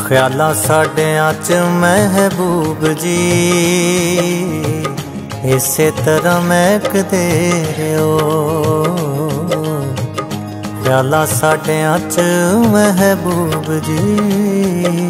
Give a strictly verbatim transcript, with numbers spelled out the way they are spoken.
ख्यालां साडियां च महबूब जी इसे तरह महकदे रहो। ख्यालां साडियां च महबूब जी।